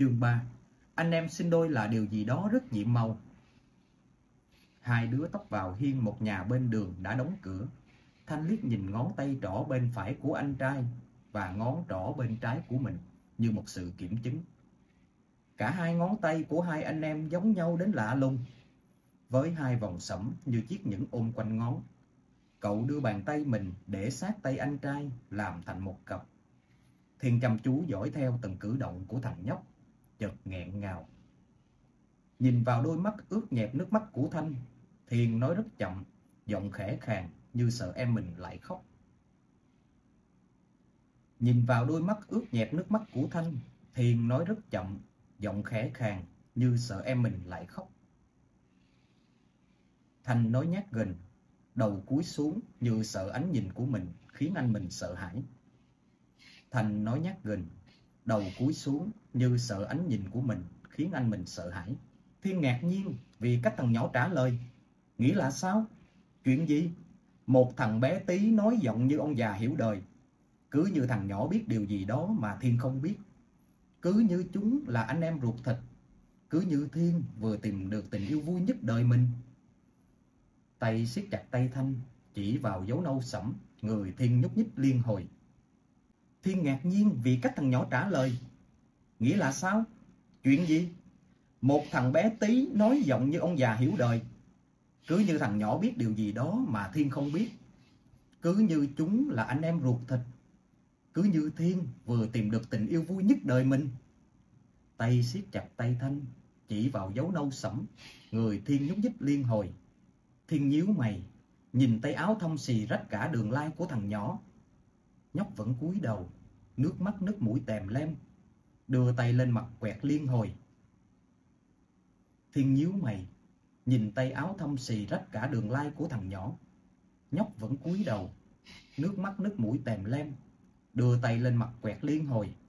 Chương 3. Anh em sinh đôi là điều gì đó rất nhiệm màu. Hai đứa tấp vào hiên một nhà bên đường đã đóng cửa. Thanh liếc nhìn ngón tay trỏ bên phải của anh trai và ngón trỏ bên trái của mình như một sự kiểm chứng. Cả hai ngón tay của hai anh em giống nhau đến lạ lùng, với hai vòng sẫm như chiếc nhẫn ôm quanh ngón. Cậu đưa bàn tay mình để sát tay anh trai làm thành một cặp. Thiên chăm chú dõi theo từng cử động của thằng nhóc, chợt nghẹn ngào. Nhìn vào đôi mắt ướt nhẹp nước mắt của Thanh, Thiên nói rất chậm, giọng khẽ khàng như sợ em mình lại khóc. Nhìn vào đôi mắt ướt nhẹp nước mắt của Thanh, Thiên nói rất chậm, giọng khẽ khàng như sợ em mình lại khóc. Thanh nói nhát gần, đầu cúi xuống như sợ ánh nhìn của mình khiến anh mình sợ hãi. Thanh nói nhát gần, đầu cúi xuống như sợ ánh nhìn của mình khiến anh mình sợ hãi. Thiên ngạc nhiên vì cách thằng nhỏ trả lời. Nghĩa là sao? Chuyện gì? Một thằng bé tí nói giọng như ông già hiểu đời. Cứ như thằng nhỏ biết điều gì đó mà Thiên không biết. Cứ như chúng là anh em ruột thịt. Cứ như Thiên vừa tìm được tình yêu vui nhất đời mình. Tay siết chặt tay Thanh, chỉ vào dấu nâu sẫm, người Thiên nhúc nhích liên hồi. Thiên ngạc nhiên vì cách thằng nhỏ trả lời. Nghĩa là sao? Chuyện gì? Một thằng bé tí nói giọng như ông già hiểu đời. Cứ như thằng nhỏ biết điều gì đó mà Thiên không biết. Cứ như chúng là anh em ruột thịt. Cứ như Thiên vừa tìm được tình yêu vui nhất đời mình. Tay siết chặt tay Thanh, chỉ vào dấu nâu sẫm, người Thiên nhúc nhích liên hồi. Thiên nhíu mày, nhìn tay áo thâm xì rách cả đường lai của thằng nhỏ. Nhóc vẫn cúi đầu, nước mắt nước mũi tèm lem, đưa tay lên mặt quẹt liên hồi. Thiên nhíu mày, nhìn tay áo thâm xì rách cả đường lai của thằng nhỏ. Nhóc vẫn cúi đầu, nước mắt nước mũi tèm lem, đưa tay lên mặt quẹt liên hồi.